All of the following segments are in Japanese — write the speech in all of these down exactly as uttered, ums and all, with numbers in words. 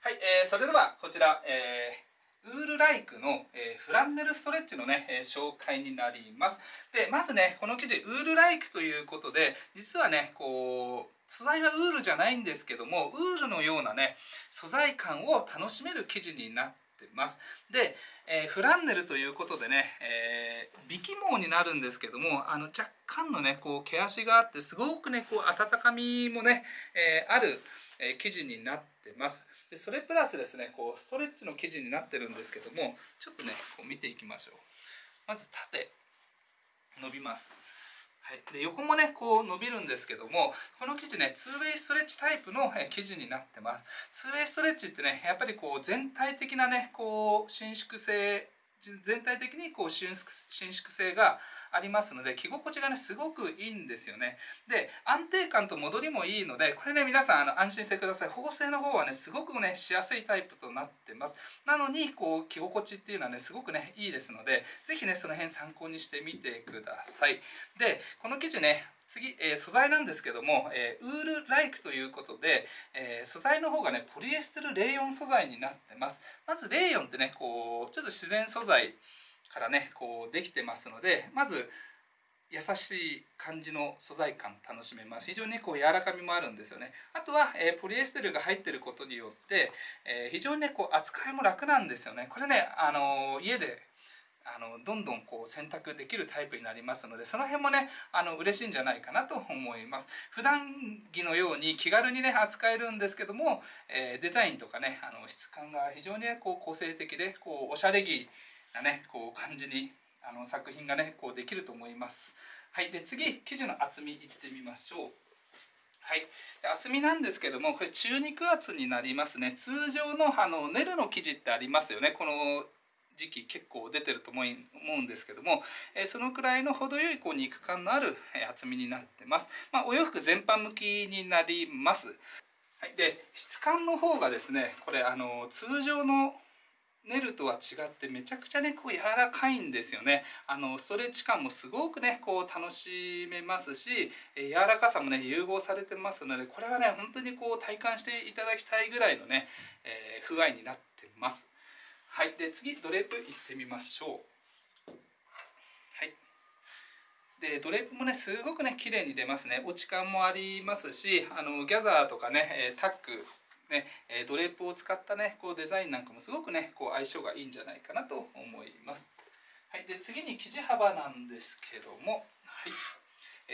はい、えー、それではこちら、えー、ウールライクの、えー、フランネルストレッチのね、えー、紹介になります。で、まずね、この生地、ウールライクということで、実はね、こう、素材はウールじゃないんですけども、ウールのようなね、素材感を楽しめる生地になってます。で、えー、フランネルということでね、えー、微起毛になるんですけども、あの若干のね、こう毛足があって、すごくね、こう温かみもね、えー、ある、えー、生地になってます。でそれプラスですね、こうストレッチの生地になってるんですけども、ちょっとねこう見ていきましょう。まず縦伸びます。はい、で横もねこう伸びるんですけども、この生地ね ツーウェイ ストレッチタイプの生地になってます。 ツーウェイ ストレッチってね、やっぱりこう全体的なねこう伸縮性、全体的にこう伸縮性がありますので、着心地がねすごくいいんですよね。で安定感と戻りもいいので、これね皆さんあの安心してください。縫製の方はねすごくねしやすいタイプとなってます。なのにこう着心地っていうのはねすごくねいいですので、是非ねその辺参考にしてみてください。でこの生地ね、次、えー、素材なんですけども、えー、ウールライクということで、えー、素材の方がねポリエステルレーヨン素材になってます。まずレーヨンってねこうちょっと自然素材からねこうできてますので、まず優しい感じの素材感楽しめます。非常にこう柔らかみもあるんですよね。あとは、えー、ポリエステルが入っていることによって、えー、非常にねこう扱いも楽なんですよね。これね、あのー、家であのどんどんこう洗濯できるタイプになりますので、その辺もねあの嬉しいんじゃないかなと思います。普段着のように気軽にね扱えるんですけども、えー、デザインとかねあの質感が非常に、ね、こう個性的でこうおしゃれ着なねこう感じにあの作品がねこうできると思います。はい、で次生地の厚みいってみましょう。はい、で厚みなんですけども、これ中肉厚になりますね。通常のあのネルの生地ってありますよね。この時期結構出てると思うんですけども、えそのくらいの程よいこう肉感のある厚みになってます。まあ、お洋服全般向きになります。はい、で質感の方がですね、これあの通常のネルとは違ってめちゃくちゃねこう柔らかいんですよね。あのストレッチ感もすごくねこう楽しめますし、柔らかさもね融合されてますので、これはね本当にこう体感していただきたいぐらいのね、えー、風合いになってます。はい、で次ドレープいってみましょう。はい、でドレープもねすごくね綺麗に出ますね。落ち感もありますし、あのギャザーとかねタックね、ドレープを使ったねこうデザインなんかもすごくねこう相性がいいんじゃないかなと思います。はい、で次に生地幅なんですけども、はい、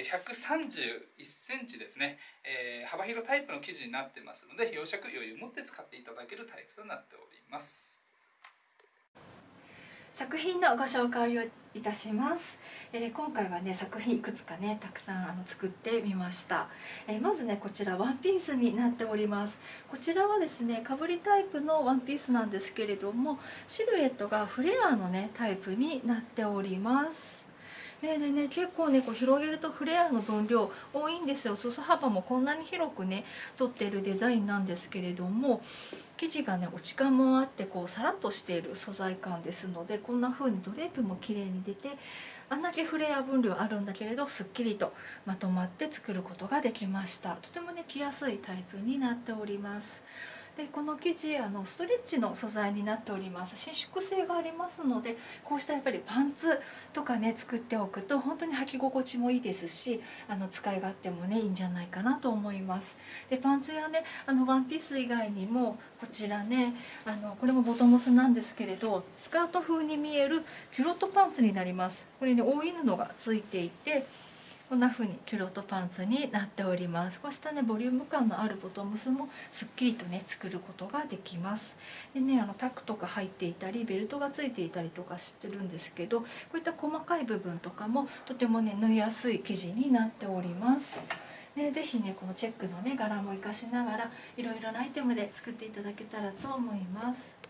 ひゃくさんじゅういっセンチですね、えー、幅広タイプの生地になってますので、洋尺余裕を持って使っていただけるタイプとなっております。 作品のご紹介をいたします、えー、今回はね作品いくつかねたくさんあの作ってみました、えー、まずねこちらワンピースになっております。こちらはですねかぶりタイプのワンピースなんですけれども、シルエットがフレアのねタイプになっております。でね、結構ねこう広げるとフレアの分量多いんですよ。裾幅もこんなに広くね取ってるデザインなんですけれども、生地がね落ち感もあってこうさらっとしている素材感ですので、こんな風にドレープも綺麗に出て、あんだけフレア分量あるんだけれどすっきりとまとまって作ることができました。とてもね着やすいタイプになっております。でこの生地あのストレッチの素材になっております。伸縮性がありますので、こうしたやっぱりパンツとかね作っておくと本当に履き心地もいいですし、あの使い勝手もねいいんじゃないかなと思います。でパンツやねあのワンピース以外にもこちらね、あのこれもボトムスなんですけれど、スカート風に見えるキュロットパンツになります。これね覆い布がついていて、こんな風にキュロットパンツになっております。こうしたねボリューム感のあるボトムスもすっきりとね作ることができます。でねあのタックとか入っていたりベルトがついていたりとかしてるんですけど、こういった細かい部分とかもとてもね縫いやすい生地になっております。ね、ぜひねこのチェックのね柄も活かしながらいろいろなアイテムで作っていただけたらと思います。